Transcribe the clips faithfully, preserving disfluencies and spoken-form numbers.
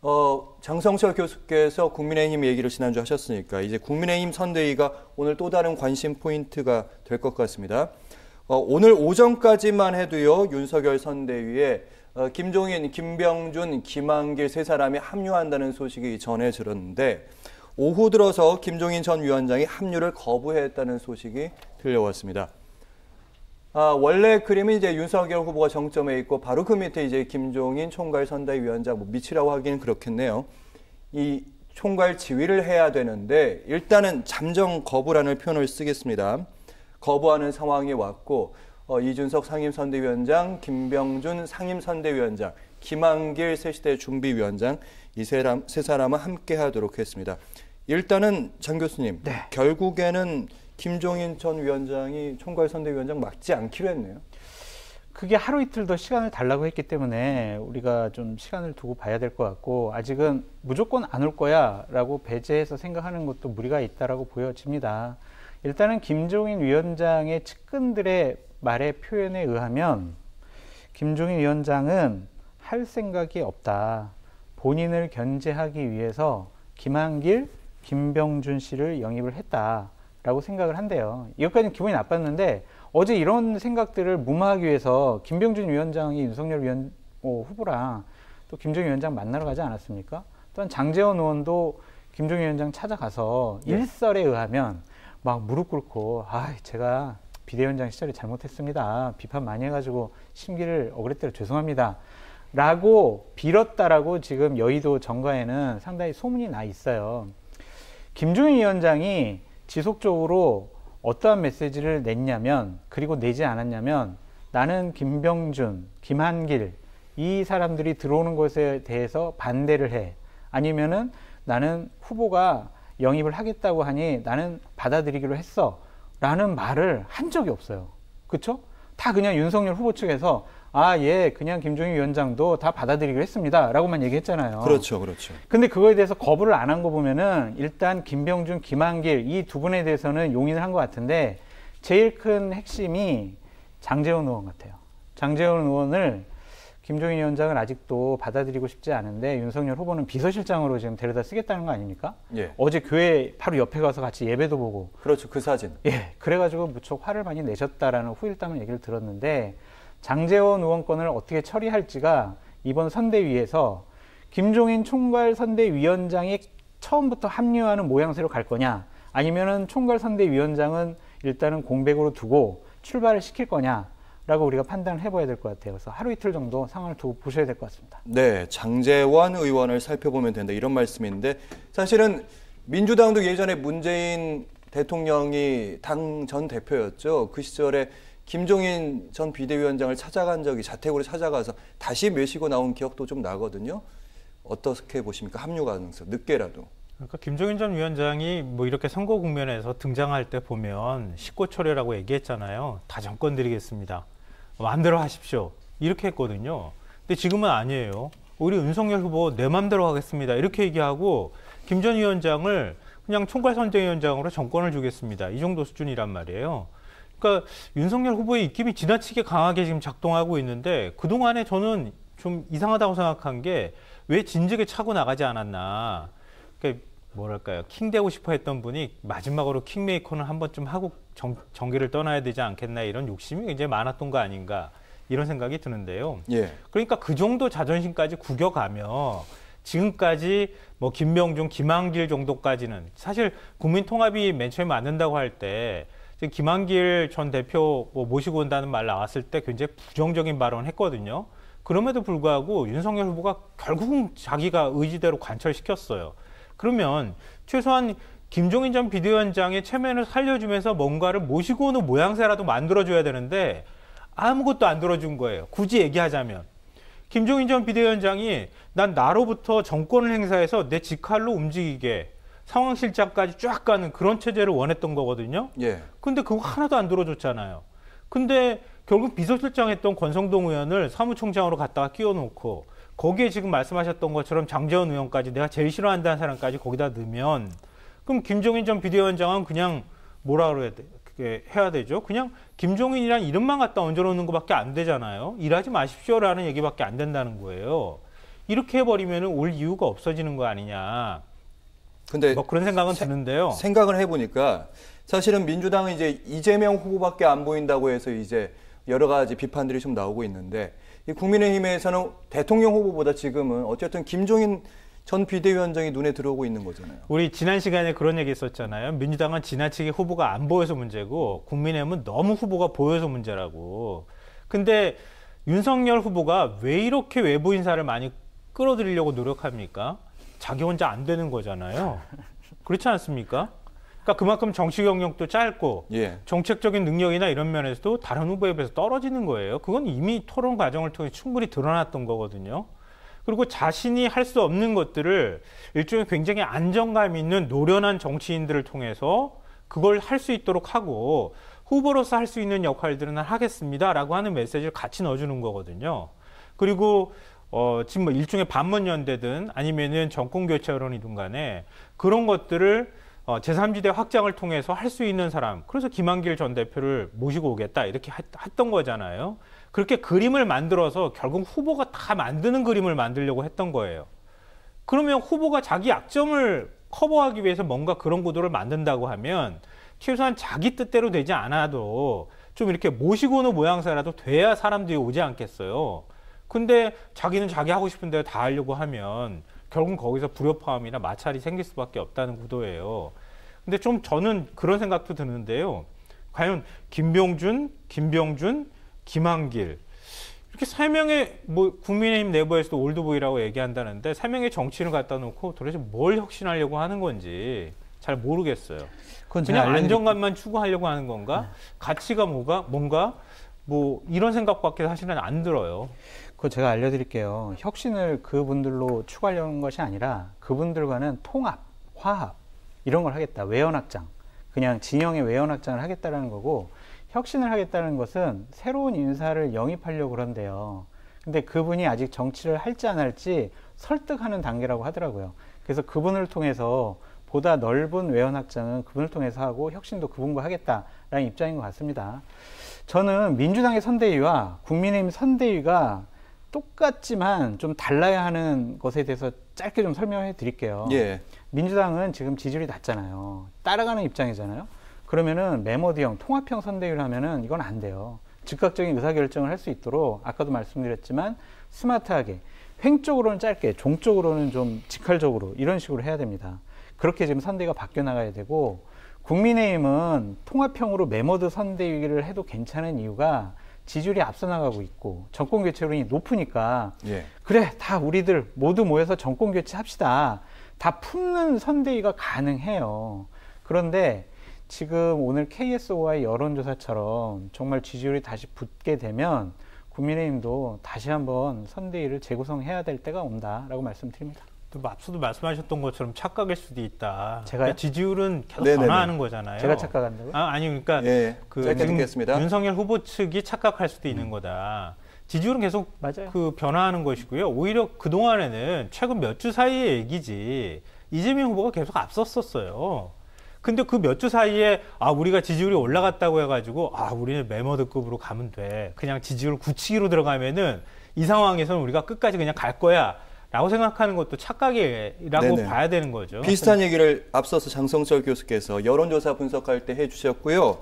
어, 장성철 교수께서 국민의힘 얘기를 지난주 하셨으니까 이제 국민의힘 선대위가 오늘 또 다른 관심 포인트가 될 것 같습니다. 어, 오늘 오전까지만 해도요, 윤석열 선대위에 어, 김종인, 김병준, 김한길 세 사람이 합류한다는 소식이 전해졌는데 오후 들어서 김종인 전 위원장이 합류를 거부했다는 소식이 들려왔습니다. 아, 원래 그림은 이제 윤석열 후보가 정점에 있고 바로 그 밑에 이제 김종인 총괄 선대위원장, 뭐 밑이라고 하기는 그렇겠네요. 이 총괄 지휘를 해야 되는데 일단은 잠정 거부라는 표현을 쓰겠습니다. 거부하는 상황이 왔고 어, 이준석 상임선대위원장, 김병준 상임선대위원장, 김한길 새시대 준비위원장 이 세 사람, 세 사람은 함께 하도록 했습니다. 일단은 장 교수님, 네. 결국에는 김종인 전 위원장이 총괄선대위원장 맡지 않기로 했네요. 그게 하루 이틀 더 시간을 달라고 했기 때문에 우리가 좀 시간을 두고 봐야 될 것 같고 아직은 무조건 안 올 거야 라고 배제해서 생각하는 것도 무리가 있다라고 보여집니다. 일단은 김종인 위원장의 측근들의 말의 표현에 의하면 김종인 위원장은 할 생각이 없다. 본인을 견제하기 위해서 김한길, 김병준 씨를 영입을 했다. 라고 생각을 한대요. 이것까지는 기분이 나빴는데 어제 이런 생각들을 무마하기 위해서 김병준 위원장이 윤석열 위원, 어, 후보랑 또 김종인 위원장 만나러 가지 않았습니까? 또한 장제원 의원도 김종인 위원장 찾아가서 네. 일설에 의하면 막 무릎 꿇고 아 제가 비대위원장 시절에 잘못했습니다. 비판 많이 해가지고 심기를 어그랬대로 죄송합니다. 라고 빌었다라고 지금 여의도 정가에는 상당히 소문이 나 있어요. 김종인 위원장이 지속적으로 어떠한 메시지를 냈냐면 그리고 내지 않았냐면 나는 김병준, 김한길 이 사람들이 들어오는 것에 대해서 반대를 해. 아니면은 나는 후보가 영입을 하겠다고 하니 나는 받아들이기로 했어. 라는 말을 한 적이 없어요. 그쵸? 다 그냥 윤석열 후보 측에서 아, 예, 그냥 김종인 위원장도 다 받아들이기로 했습니다. 라고만 얘기했잖아요. 그렇죠, 그렇죠. 근데 그거에 대해서 거부를 안 한 거 보면은 일단 김병준, 김한길 이 두 분에 대해서는 용인을 한 것 같은데 제일 큰 핵심이 장제원 의원 같아요. 장제원 의원을 김종인 위원장을 아직도 받아들이고 싶지 않은데 윤석열 후보는 비서실장으로 지금 데려다 쓰겠다는 거 아닙니까? 예. 어제 교회 바로 옆에 가서 같이 예배도 보고. 그렇죠, 그 사진. 예, 그래가지고 무척 화를 많이 내셨다라는 후일담을 얘기를 들었는데 장제원 의원권을 어떻게 처리할지가 이번 선대위에서 김종인 총괄선대위원장이 처음부터 합류하는 모양새로 갈 거냐 아니면은 총괄선대위원장은 일단은 공백으로 두고 출발을 시킬 거냐라고 우리가 판단을 해봐야 될 것 같아요. 그래서 하루 이틀 정도 상황을 두고 보셔야 될 것 같습니다. 네, 장제원 의원을 살펴보면 된다 이런 말씀인데 사실은 민주당도 예전에 문재인 대통령이 당 전 대표였죠. 그 시절에 김종인 전 비대위원장을 찾아간 적이 자택으로 찾아가서 다시 메시고 나온 기억도 좀 나거든요. 어떻게 보십니까? 합류 가능성, 늦게라도. 그러니까 김종인 전 위원장이 뭐 이렇게 선거 국면에서 등장할 때 보면 식고초려라고 얘기했잖아요. 다 정권 드리겠습니다. 마음대로 하십시오. 이렇게 했거든요. 근데 지금은 아니에요. 우리 윤석열 후보 내 마음대로 하겠습니다. 이렇게 얘기하고 김 전 위원장을 그냥 총괄선대위원장으로 정권을 주겠습니다. 이 정도 수준이란 말이에요. 그러니까 윤석열 후보의 입김이 지나치게 강하게 지금 작동하고 있는데 그동안에 저는 좀 이상하다고 생각한 게 왜 진즉에 차고 나가지 않았나. 그러니까 뭐랄까요. 킹 되고 싶어 했던 분이 마지막으로 킹메이커는 한 번쯤 하고 정, 정계를 떠나야 되지 않겠나 이런 욕심이 굉장히 많았던 거 아닌가 이런 생각이 드는데요. 예. 그러니까 그 정도 자존심까지 구겨가며 지금까지 뭐 김병준, 김한길 정도까지는 사실 국민통합이 맨 처음에 맞는다고 할 때 김한길 전 대표 뭐 모시고 온다는 말 나왔을 때 굉장히 부정적인 발언을 했거든요. 그럼에도 불구하고 윤석열 후보가 결국은 자기가 의지대로 관철시켰어요. 그러면 최소한 김종인 전 비대위원장의 체면을 살려주면서 뭔가를 모시고 오는 모양새라도 만들어줘야 되는데 아무것도 안 들어준 거예요. 굳이 얘기하자면. 김종인 전 비대위원장이 난 나로부터 정권을 행사해서 내 직할로 움직이게 상황실장까지 쫙 가는 그런 체제를 원했던 거거든요. 예. 근데 그거 하나도 안 들어줬잖아요. 근데 결국 비서실장 했던 권성동 의원을 사무총장으로 갖다가 끼워놓고 거기에 지금 말씀하셨던 것처럼 장제원 의원까지 내가 제일 싫어한다는 사람까지 거기다 넣으면 그럼 김종인 전 비대위원장은 그냥 뭐라 그래야 돼? 그게 해야 되죠? 그냥 김종인이란 이름만 갖다 얹어놓는 것밖에 안 되잖아요. 일하지 마십시오라는 얘기밖에 안 된다는 거예요. 이렇게 해버리면 올 이유가 없어지는 거 아니냐. 근데 뭐 그런 생각은 세, 드는데요. 생각을 해보니까 사실은 민주당은 이제 이재명 후보밖에 안 보인다고 해서 이제 여러 가지 비판들이 좀 나오고 있는데 이 국민의힘에서는 대통령 후보보다 지금은 어쨌든 김종인 전 비대위원장이 눈에 들어오고 있는 거잖아요. 우리 지난 시간에 그런 얘기 했었잖아요. 민주당은 지나치게 후보가 안 보여서 문제고 국민의힘은 너무 후보가 보여서 문제라고. 근데 윤석열 후보가 왜 이렇게 외부 인사를 많이 끌어들이려고 노력합니까? 자기 혼자 안 되는 거잖아요. 그렇지 않습니까? 그러니까 그만큼 정치 경력도 짧고 예. 정책적인 능력이나 이런 면에서도 다른 후보에 비해서 떨어지는 거예요. 그건 이미 토론 과정을 통해 충분히 드러났던 거거든요. 그리고 자신이 할 수 없는 것들을 일종의 굉장히 안정감 있는 노련한 정치인들을 통해서 그걸 할 수 있도록 하고 후보로서 할 수 있는 역할들은 하겠습니다라고 하는 메시지를 같이 넣어주는 거거든요. 그리고 어, 지금 뭐 일종의 반문연대든 아니면은 정권교체 여론이든 간에 그런 것들을 어, 제삼지대 확장을 통해서 할 수 있는 사람, 그래서 김한길 전 대표를 모시고 오겠다 이렇게 했, 했던 거잖아요. 그렇게 그림을 만들어서 결국 후보가 다 만드는 그림을 만들려고 했던 거예요. 그러면 후보가 자기 약점을 커버하기 위해서 뭔가 그런 구도를 만든다고 하면 최소한 자기 뜻대로 되지 않아도 좀 이렇게 모시고 오는 모양새라도 돼야 사람들이 오지 않겠어요. 근데 자기는 자기 하고 싶은 대로 다 하려고 하면 결국은 거기서 불협화음이나 마찰이 생길 수밖에 없다는 구도예요. 근데 좀 저는 그런 생각도 드는데요. 과연 김병준, 김병준, 김한길 이렇게 세 명의 뭐 국민의힘 내부에서도 올드보이라고 얘기한다는데 세 명의 정치인을 갖다 놓고 도대체 뭘 혁신하려고 하는 건지 잘 모르겠어요. 그건 그냥 안정감만 추구하려고 하는 건가? 네. 가치가 뭐가 뭔가 뭐 이런 생각밖에 사실은 안 들어요. 그거 제가 알려드릴게요. 혁신을 그분들로 추구하려는 것이 아니라 그분들과는 통합, 화합 이런 걸 하겠다. 외연확장. 그냥 진영의 외연확장을 하겠다는 거고 혁신을 하겠다는 것은 새로운 인사를 영입하려고 그런데요. 근데 그분이 아직 정치를 할지 안 할지 설득하는 단계라고 하더라고요. 그래서 그분을 통해서 보다 넓은 외연확장은 그분을 통해서 하고 혁신도 그분과 하겠다라는 입장인 것 같습니다. 저는 민주당의 선대위와 국민의힘 선대위가 똑같지만 좀 달라야 하는 것에 대해서 짧게 좀 설명해 드릴게요. 예. 민주당은 지금 지지율이 낮잖아요. 따라가는 입장이잖아요. 그러면은 메모드형, 통합형 선대위를 하면은 이건 안 돼요. 즉각적인 의사결정을 할 수 있도록 아까도 말씀드렸지만 스마트하게 횡적으로는 짧게, 종적으로는 좀 직할적으로 이런 식으로 해야 됩니다. 그렇게 지금 선대위가 바뀌어 나가야 되고 국민의힘은 통합형으로 메모드 선대위를 해도 괜찮은 이유가 지지율이 앞서 나가고 있고 정권 교체론이 높으니까 예. 그래 다 우리들 모두 모여서 정권 교체합시다. 다 품는 선대위가 가능해요. 그런데 지금 오늘 케이에스오아이 여론조사처럼 정말 지지율이 다시 붙게 되면 국민의힘도 다시 한번 선대위를 재구성해야 될 때가 온다라고 말씀드립니다. 또 앞서도 말씀하셨던 것처럼 착각일 수도 있다. 제가요? 그러니까 지지율은 계속 네네네. 변화하는 거잖아요. 제가 착각한다고요? 아, 아니 그러니까 예, 그 짧게 듣겠습니다. 윤석열 후보 측이 착각할 수도 있는 거다. 지지율은 계속 맞아요. 그 변화하는 것이고요. 오히려 그 동안에는 최근 몇 주 사이의 얘기지 이재명 후보가 계속 앞섰었어요. 근데 그 몇 주 사이에 아 우리가 지지율이 올라갔다고 해가지고 아 우리는 메모드급으로 가면 돼. 그냥 지지율 굳히기로 들어가면은 이 상황에서는 우리가 끝까지 그냥 갈 거야. 라고 생각하는 것도 착각이라고 네네. 봐야 되는 거죠. 비슷한 얘기를 앞서서 장성철 교수께서 여론조사 분석할 때 해주셨고요.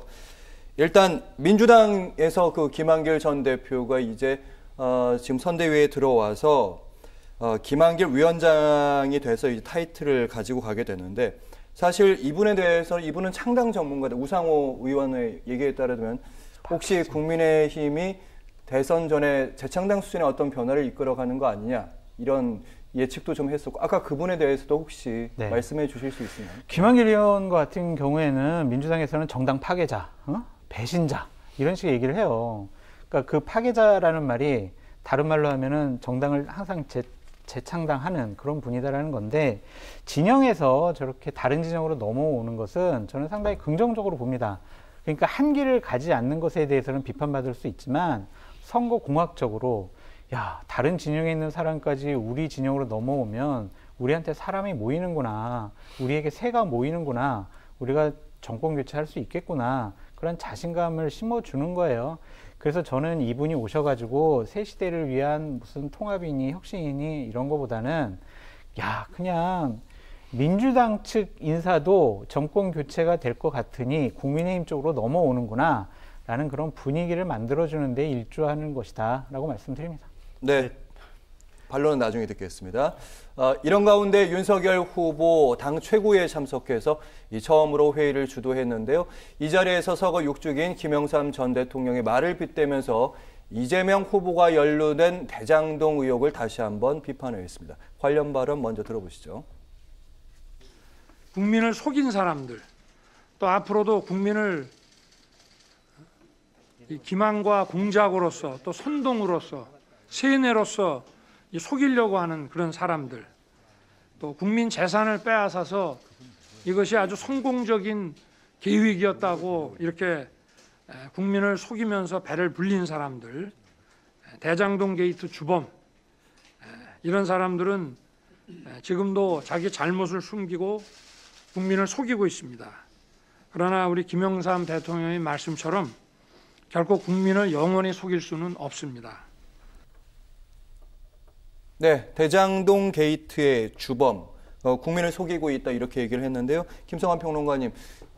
일단 민주당에서 그 김한길 전 대표가 이제 어, 지금 선대위에 들어와서 어, 김한길 위원장이 돼서 이제 타이틀을 가지고 가게 되는데 사실 이분에 대해서 이분은 창당 전문가다. 우상호 의원의 얘기에 따르면 혹시 국민의힘이 대선 전에 재창당 수준의 어떤 변화를 이끌어가는 거 아니냐. 이런 예측도 좀 했었고 아까 그분에 대해서도 혹시 네. 말씀해 주실 수 있나요? 김한길 의원 같은 경우에는 민주당에서는 정당 파괴자, 어? 배신자 이런 식의 얘기를 해요. 그러니까 그 파괴자라는 말이 다른 말로 하면은 정당을 항상 재, 재창당하는 그런 분이다라는 건데 진영에서 저렇게 다른 진영으로 넘어오는 것은 저는 상당히 긍정적으로 봅니다. 그러니까 한 길을 가지 않는 것에 대해서는 비판받을 수 있지만 선거 공학적으로 야, 다른 진영에 있는 사람까지 우리 진영으로 넘어오면 우리한테 사람이 모이는구나. 우리에게 새가 모이는구나. 우리가 정권 교체할 수 있겠구나. 그런 자신감을 심어주는 거예요. 그래서 저는 이분이 오셔가지고 새 시대를 위한 무슨 통합이니 혁신이니 이런 거보다는 야 그냥 민주당 측 인사도 정권 교체가 될 것 같으니 국민의힘 쪽으로 넘어오는구나 라는 그런 분위기를 만들어주는 데 일조하는 것이다 라고 말씀드립니다. 네. 반론은 나중에 듣겠습니다. 어, 이런 가운데 윤석열 후보 당 최고위에 참석해서 이 처음으로 회의를 주도했는데요. 이 자리에서 서거 육 주기인 김영삼 전 대통령의 말을 빗대면서 이재명 후보가 연루된 대장동 의혹을 다시 한번 비판했습니다. 관련 발언 먼저 들어보시죠. 국민을 속인 사람들, 또 앞으로도 국민을 기만과 공작으로서 또 선동으로서 세뇌로서 속이려고 하는 그런 사람들, 또 국민 재산을 빼앗아서 이것이 아주 성공적인 계획이었다고 이렇게 국민을 속이면서 배를 불린 사람들, 대장동 게이트 주범, 이런 사람들은 지금도 자기 잘못을 숨기고 국민을 속이고 있습니다. 그러나 우리 김영삼 대통령의 말씀처럼 결코 국민을 영원히 속일 수는 없습니다. 네, 대장동 게이트의 주범, 어, 국민을 속이고 있다 이렇게 얘기를 했는데요. 김성환 평론가님,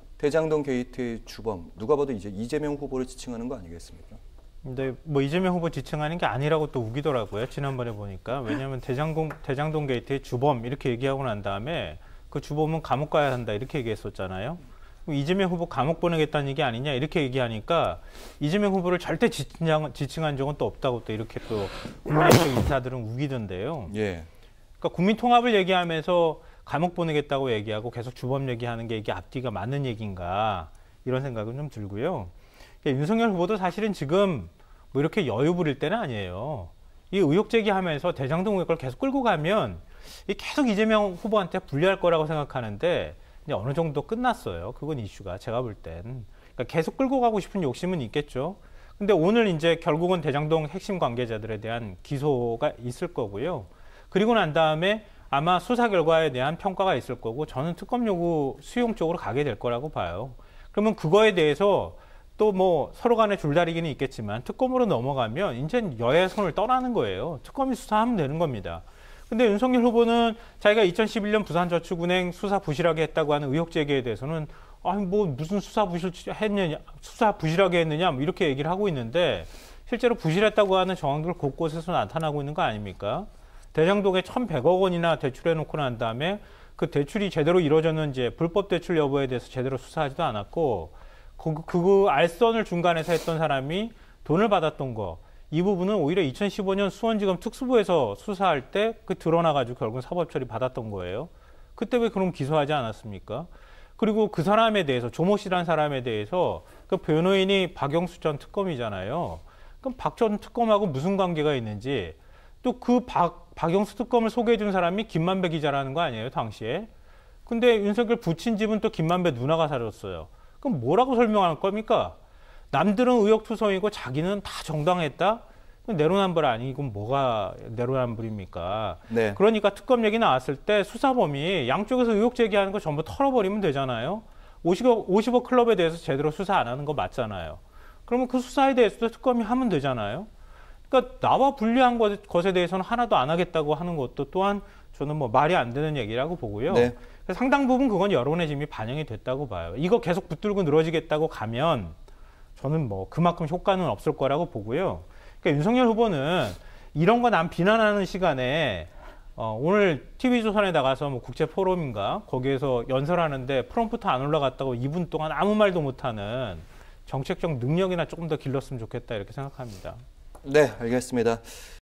대장동 게이트의 주범, 누가 봐도 이제 이재명 후보를 지칭하는 거 아니겠습니까? 근데 뭐 이재명 후보 지칭하는 게 아니라고 또 우기더라고요. 지난번에 보니까. 왜냐하면 대장동, 대장동 게이트의 주범 이렇게 얘기하고 난 다음에 그 주범은 감옥 가야 한다 이렇게 얘기했었잖아요. 이재명 후보 감옥 보내겠다는 얘기 아니냐 이렇게 얘기하니까 이재명 후보를 절대 지칭한, 지칭한 적은 또 없다고 또 이렇게 또 국민의힘 인사들은 우기던데요. 예. 그러니까 국민 통합을 얘기하면서 감옥 보내겠다고 얘기하고 계속 주범 얘기하는 게 이게 앞뒤가 맞는 얘기인가 이런 생각은 좀 들고요. 그러니까 윤석열 후보도 사실은 지금 뭐 이렇게 여유 부릴 때는 아니에요. 이 의혹 제기하면서 대장동 의혹을 계속 끌고 가면 이 계속 이재명 후보한테 불리할 거라고 생각하는데 이제 어느 정도 끝났어요. 그건 이슈가 제가 볼 땐. 그러니까 계속 끌고 가고 싶은 욕심은 있겠죠. 근데 오늘 이제 결국은 대장동 핵심 관계자들에 대한 기소가 있을 거고요. 그리고 난 다음에 아마 수사 결과에 대한 평가가 있을 거고 저는 특검 요구 수용 쪽으로 가게 될 거라고 봐요. 그러면 그거에 대해서 또 뭐 서로 간에 줄다리기는 있겠지만 특검으로 넘어가면 이제 여야의 손을 떠나는 거예요. 특검이 수사하면 되는 겁니다. 근데 윤석열 후보는 자기가 이천십일 년 부산저축은행 수사 부실하게 했다고 하는 의혹 제기에 대해서는 아니 뭐 무슨 수사 부실했느냐, 수사 부실하게 했느냐 뭐 이렇게 얘기를 하고 있는데 실제로 부실했다고 하는 정황들 곳곳에서 나타나고 있는 거 아닙니까? 대장동에 천백억 원이나 대출해놓고 난 다음에 그 대출이 제대로 이루어졌는지 불법 대출 여부에 대해서 제대로 수사하지도 않았고 그, 그 알선을 중간에서 했던 사람이 돈을 받았던 거 이 부분은 오히려 이천십오 년 수원지검 특수부에서 수사할 때 그 드러나가지고 결국 사법 처리 받았던 거예요. 그때 왜 그럼 기소하지 않았습니까? 그리고 그 사람에 대해서 조모 씨라는 사람에 대해서 그 변호인이 박영수 전 특검이잖아요. 그럼 박 전 특검하고 무슨 관계가 있는지 또 그 박 박영수 특검을 소개해 준 사람이 김만배 기자라는 거 아니에요 당시에? 근데 윤석열 부친 집은 또 김만배 누나가 살았어요. 그럼 뭐라고 설명할 겁니까? 남들은 의혹투성이고 자기는 다 정당했다? 내로남불 아니고 뭐가 내로남불입니까? 네. 그러니까 특검 얘기 나왔을 때 수사범이 양쪽에서 의혹 제기하는 거 전부 털어버리면 되잖아요. 오십억, 오십억 클럽에 대해서 제대로 수사 안 하는 거 맞잖아요. 그러면 그 수사에 대해서도 특검이 하면 되잖아요. 그러니까 나와 불리한 것, 것에 대해서는 하나도 안 하겠다고 하는 것도 또한 저는 뭐 말이 안 되는 얘기라고 보고요. 네. 상당 부분 그건 여론의 이미 반영이 됐다고 봐요. 이거 계속 붙들고 늘어지겠다고 가면 저는 뭐 그만큼 효과는 없을 거라고 보고요. 그러니까 윤석열 후보는 이런 거 남 비난하는 시간에 어, 오늘 티비조선에 나가서 뭐 국제 포럼인가 거기에서 연설하는데 프롬프트 안 올라갔다고 이 분 동안 아무 말도 못하는 정책적 능력이나 조금 더 길렀으면 좋겠다 이렇게 생각합니다. 네, 알겠습니다.